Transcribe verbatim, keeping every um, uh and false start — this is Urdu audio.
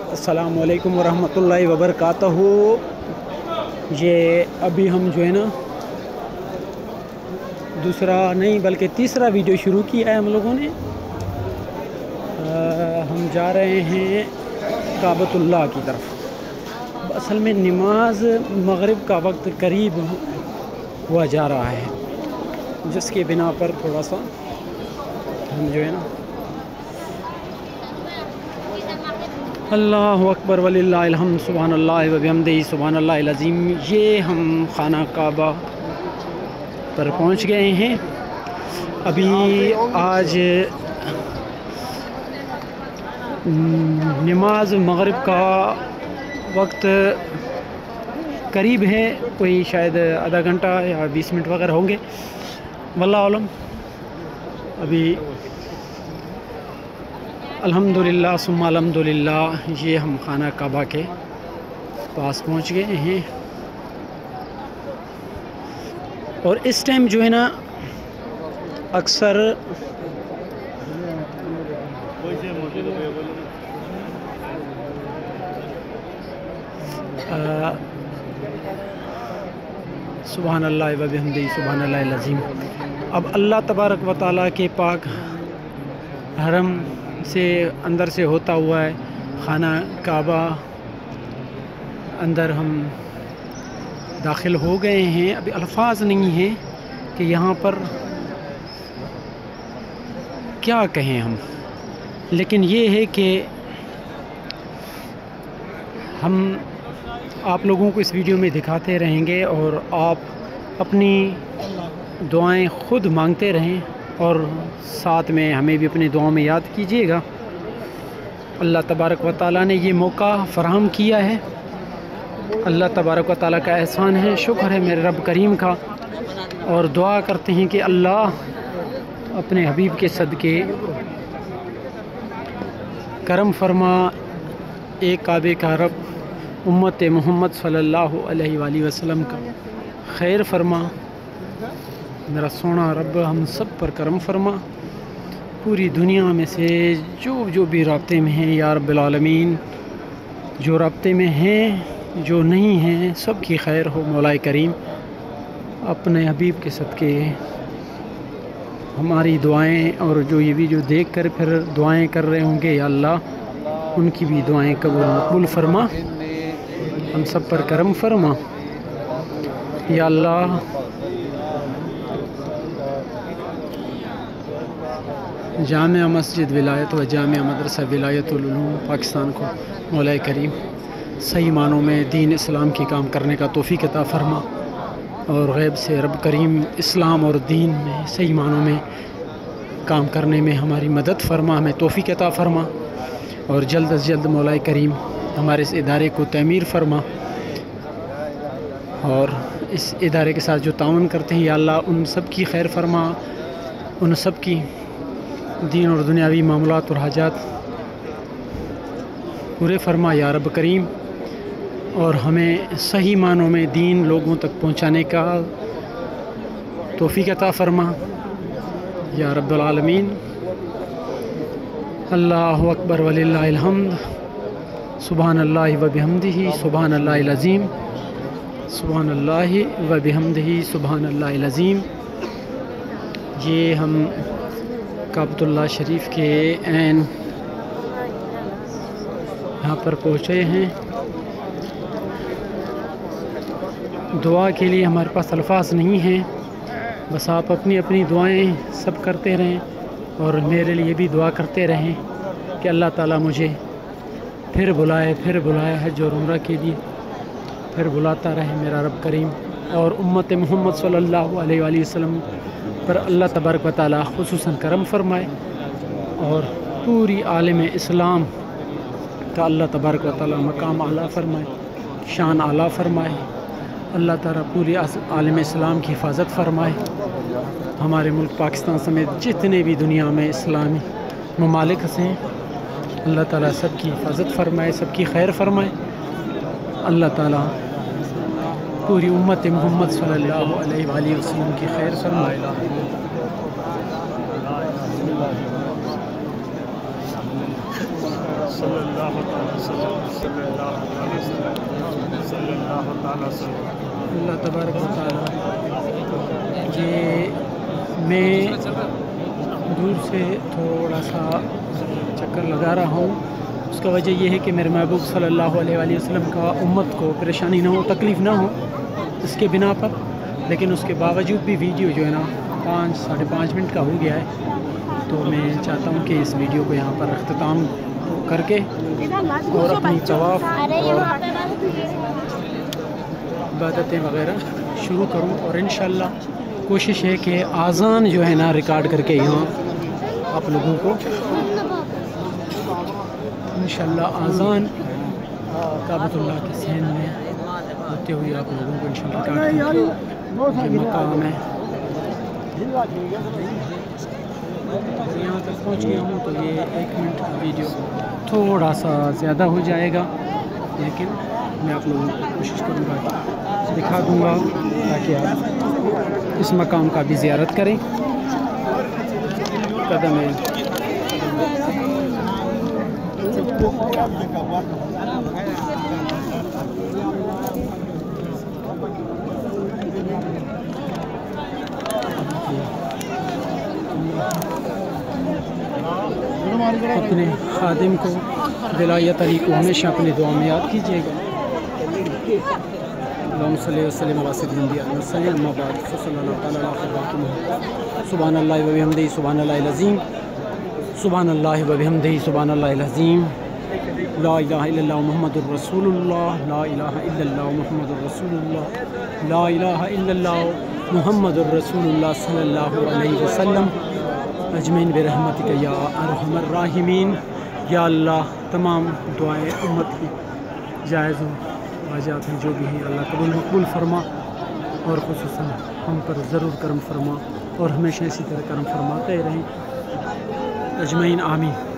السلام علیکم ورحمۃ اللہ وبرکاتہ۔ یہ ابھی ہم جو ہے نا دوسرا نہیں بلکہ تیسرا ویڈیو شروع کیا ہے ہم لوگوں نے۔ ہم جا رہے ہیں کعبۃ اللہ کی طرف۔ اصل میں نماز مغرب کا وقت قریب ہوا جا رہا ہے، جس کے بنا پر تھوڑا سا ہم جو ہے نا اللہ اکبر وللہ الحمد سبحان اللہ وبحمدہ سبحان اللہ العظیم، یہ ہم خانہ کعبہ پر پہنچ گئے ہیں۔ ابھی آج نماز مغرب کا وقت قریب ہے، کوئی شاید آدھا گھنٹہ یا بیس منٹ وغیرہ ہوں گے، واللہ عالم۔ ابھی الحمدللہ ثم الحمدللہ یہ ہم خانہ کعبہ کے پاس پہنچ گئے ہیں، اور اس ٹائم جو ہے نا اکثر سبحان اللہ وبحمدہ سبحان اللہ العظیم۔ اب اللہ تبارک و تعالیٰ کے پاک حرم سے اندر سے ہوتا ہوا ہے خانہ کعبہ اندر ہم داخل ہو گئے ہیں۔ ابھی الفاظ نہیں ہیں کہ یہاں پر کیا کہیں ہم، لیکن یہ ہے کہ ہم آپ لوگوں کو اس ویڈیو میں دکھاتے رہیں گے، اور آپ اپنی دعائیں خود مانگتے رہیں، اور ساتھ میں ہمیں بھی اپنی دعاؤں میں یاد کیجیے گا۔ اللہ تبارک و تعالیٰ نے یہ موقع فراہم کیا ہے، اللہ تبارک و تعالیٰ کا احسان ہے، شکر ہے میرے رب کریم کا، اور دعا کرتے ہیں کہ اللہ اپنے حبیب کے صدقے کرم فرما، ایک کعبے کا رب امت محمد صلی اللہ علیہ وآلہ وسلم کا خیر فرما، میرا سونا رب ہم سب پر کرم فرما، پوری دنیا میں سے جو جو بھی رابطے میں ہیں یا رب العالمین، جو رابطے میں ہیں جو نہیں ہیں سب کی خیر ہو مولا کریم، اپنے حبیب کے صدقے ہماری دعائیں، اور جو یہ ویڈیو دیکھ کر پھر دعائیں کر رہے ہوں گے یا اللہ ان کی بھی دعائیں قبول مقبول فرما، ہم سب پر کرم فرما یا اللہ۔ جامع مسجد ولایت و جامع مدرسہ ولایت العلوم پاکستان کو مولا کریم صحیح معنوں میں دین اسلام کی کام کرنے کا توفیق عطا فرما، اور غیب سے رب کریم اسلام اور دین میں صحیح معنوں میں کام کرنے میں ہماری مدد فرما، ہمیں توفیق عطا فرما، اور جلد از جلد مولا کریم ہمارے اس ادارے کو تعمیر فرما، اور اس ادارے کے ساتھ جو تعاون کرتے ہیں یا اللہ ان سب کی خیر فرما، ان سب کی دین اور دنیاوی معاملات اور حاجات پورے فرما یا رب کریم، اور ہمیں صحیح معنوں میں دین لوگوں تک پہنچانے کا توفیق عطا فرما یا رب العالمین۔ اللہ اکبر وللہ الحمد سبحان اللہ وبحمدہ سبحان اللہ العظیم، سبحان اللہ وبحمدہ سبحان اللہ العظیم۔ یہ ہم کعبۃ اللہ شریف کے عین یہاں پر پہنچے ہیں۔ دعا کے لیے ہمارے پاس الفاظ نہیں ہیں، بس آپ اپنی اپنی دعائیں سب کرتے رہیں، اور میرے لیے بھی دعا کرتے رہیں کہ اللہ تعالیٰ مجھے پھر بلائے پھر بلائے حج اور عمرہ کے لیے، پھر بلاتا رہے میرا رب کریم، اور امت محمد صلی اللہ علیہ وآلہ وسلم پر اللہ تبارک و تعالیٰ خصوصاً کرم فرمائے، اور پوری عالم اسلام کا اللہ تبارک و تعالیٰ مقام اعلیٰ فرمائے، شان اعلیٰ فرمائے، اللہ تعالیٰ پوری عالم اسلام کی حفاظت فرمائے، ہمارے ملک پاکستان سمیت جتنے بھی دنیا میں اسلامی ممالک ہیں اللہ تعالیٰ سب کی حفاظت فرمائے، سب کی خیر فرمائے، اللہ تعالیٰ پوری امت محمد صلی اللہ علیہ وآلہ وسلم کی خیر فرمائے۔ اللہ تبارک و تعالی یہ میں دور سے تھوڑا سا چکر لگا رہا ہوں، اس کا وجہ یہ ہے کہ میرے محبوب صلی اللہ علیہ وآلہ وسلم کا امت کو پریشانی نہ ہو، تکلیف نہ ہو اس کے بنا پر، لیکن اس کے باوجود بھی ویڈیو جو ہے نا پانچ ساڑھے پانچ منٹ کا ہو گیا ہے، تو میں چاہتا ہوں کہ اس ویڈیو کو یہاں پر اختتام کر کے اور اپنی طواف اور عبادتیں وغیرہ شروع کروں، اور انشاءاللہ کوشش ہے کہ آذان جو ہے نا ریکارڈ کر کے یہاں آپ لوگوں کو انشاءاللہ آذان کعبۃ اللہ کے سین میں ہوتے ہوئے آپ لوگوں کو انشاءاللہ ریکارڈ یہ مقام ہے۔ یہاں تک پہنچ گیا ہوں تو یہ ایک منٹ کا ویڈیو تھوڑا سا زیادہ ہو جائے گا، لیکن میں آپ لوگوں کو کوشش کروں گا کہ دکھا دوں گا تاکہ آپ اس مقام کا بھی زیارت کریں۔ قدم ہے اپنے خادم کو ولایت علی کو ہمیشہ اپنی دعا میں یاد کیجیے گا۔ اللہم صلی وسلم علی سیدنا محمد صلی اللہ علیہ وسلم۔ سبحان اللہ و بحمدہ سبحان اللہ العظیم، سبحان اللہ و بحمدہ سبحان اللہ العظیم، لا الہ الا اللہ محمد الرسول اللہ، لا الہ الا اللہ محمد الرسول اللہ، لا الہ الا اللہ محمد الرسول اللہ صلی اللہ علیہ وسلم اجمعین برحمتک یا ارحم الراحمین۔ یا اللہ تمام دعائیں امت کی جائز و حاجات ہیں جو بھی ہیں اللہ قبول مقبول فرما، اور خصوصاً ہم پر ضرور کرم فرما، اور ہمیشہ اسی طرح کرم فرماتے رہیں اجمعین، آمین۔